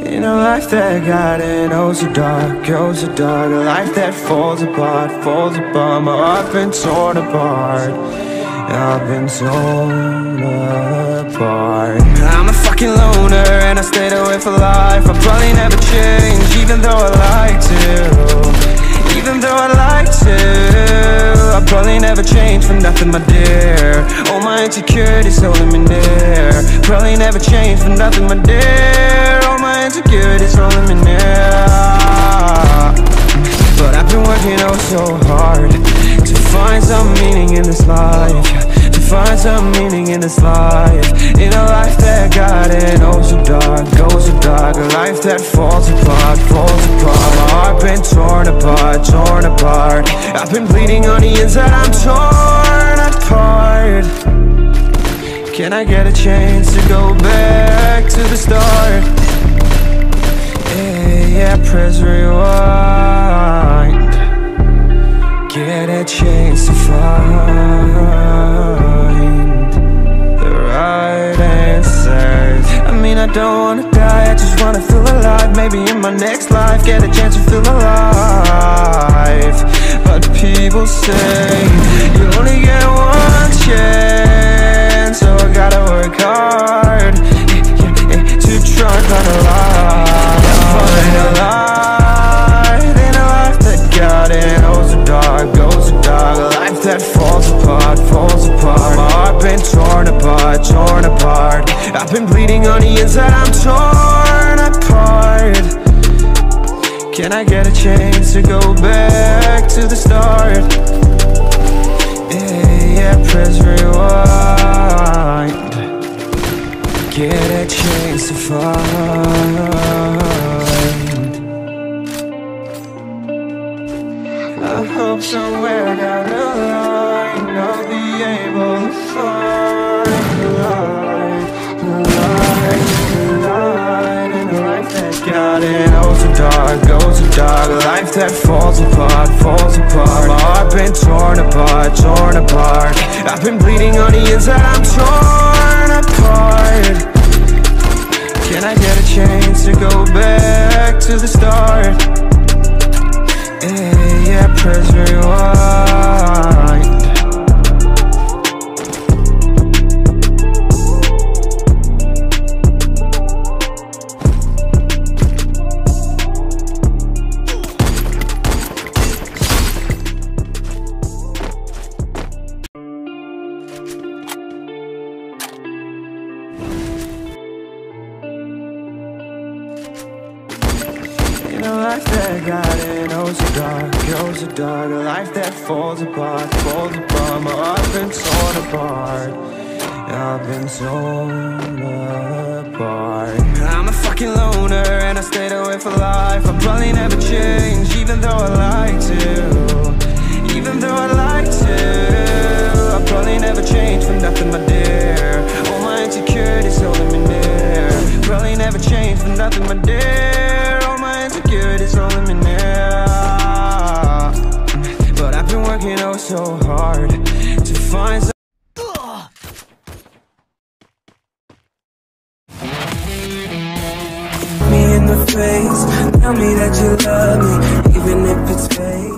In a life that got in, oh so dark, oh so dark. A life that falls apart, falls apart. My heart been torn apart, I've been torn apart. I'm a fucking loner and I stayed away for life. I'll probably never change, even though I like to. Even though I like to, I'll probably never change for nothing, my dear. All my insecurities holding me near. Probably never change for nothing, my dear. All my insecurities holding me near. But I've been working oh so hard to find some meaning in this life, to find some meaning in this life. In a life that got in oh so dark, oh so dark. A life that falls apart, falls apart. My heart been torn apart, torn apart. I've been bleeding on the inside, I'm torn apart. Can I get a chance to go back to the start? Yeah, press rewind. Get a chance to find the right answers. I mean, I don't wanna die, I just wanna feel alive. Maybe in my next life, get a chance to feel alive. But people say you only get one chance, so I gotta work hard to try and find a light. Find a light in a life that got in oh so dark, oh so dark. A life that falls apart, falls apart. My heart been torn apart, torn apart. I've been bleeding on the inside, I'm torn apart. Can I get a chance to go back to the start? Yeah, press rewind. Get a chance to find. I hope somewhere down the line I'll be able to find the light, the light, the light. In a life that got in oh so dark, oh so dark. A life that falls apart, falls apart. My heart been torn apart, torn apart. I've been bleeding on the inside, I'm torn apart. Can I get a chance to go back to the start? Yeah, press rewind. In a life that got in oh so dark, oh so dark. A life that falls apart, falls apart. My heart been torn apart, I've been torn apart. I'm a fucking loner and I stayed away for life. I'll probably never change, even though I like to. Even though I like to, I'll probably never change for nothing, my dear. All my insecurities holding me near. Probably never change for nothing, my dear. All my insecurities holding me near. But I've been working oh so hard to find some. Me in the face, tell me that you love me, even if it's fake.